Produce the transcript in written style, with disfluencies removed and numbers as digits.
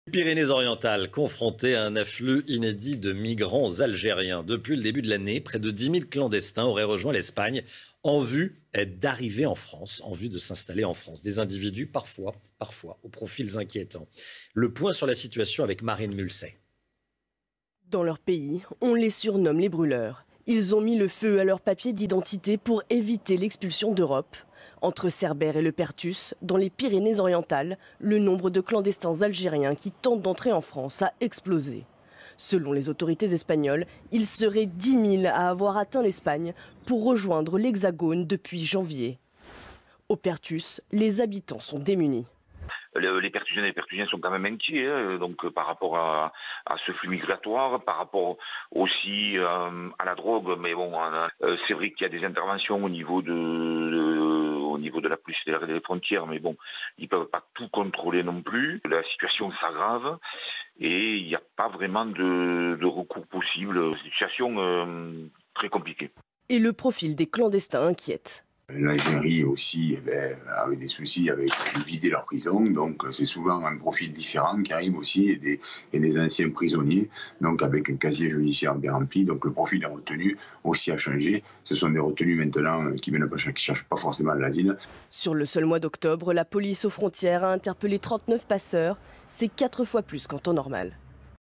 Pyrénées-Orientales, confrontées à un afflux inédit de migrants algériens. Depuis le début de l'année, près de 10 000 clandestins auraient rejoint l'Espagne en vue d'arriver en France, en vue de s'installer en France. Des individus parfois aux profils inquiétants. Le point sur la situation avec Marine Mulset. Dans leur pays, on les surnomme les brûleurs. Ils ont mis le feu à leurs papiers d'identité pour éviter l'expulsion d'Europe. Entre Cerbère et Le Perthus, dans les Pyrénées-Orientales, le nombre de clandestins algériens qui tentent d'entrer en France a explosé. Selon les autorités espagnoles, il serait 10 000 à avoir atteint l'Espagne pour rejoindre l'Hexagone depuis janvier. Au Perthus, les habitants sont démunis. Les Pertusiennes et les Pertusiens sont quand même inquiets, donc par rapport à ce flux migratoire, par rapport aussi à la drogue. Mais bon, c'est vrai qu'il y a des interventions au niveau de la police et des frontières, mais bon, ils ne peuvent pas tout contrôler non plus. La situation s'aggrave et il n'y a pas vraiment de recours possible. C'est une situation très compliquée. Et le profil des clandestins inquiète. L'Algérie aussi avait des soucis avec vider leur prison, donc c'est souvent un profil différent qui arrive aussi, et des anciens prisonniers, donc avec un casier judiciaire bien rempli, donc le profil des retenus aussi a changé. Ce sont des retenus maintenant qui ne cherchent pas forcément l'asile. Sur le seul mois d'octobre, la police aux frontières a interpellé 39 passeurs, c'est 4 fois plus qu'en temps normal.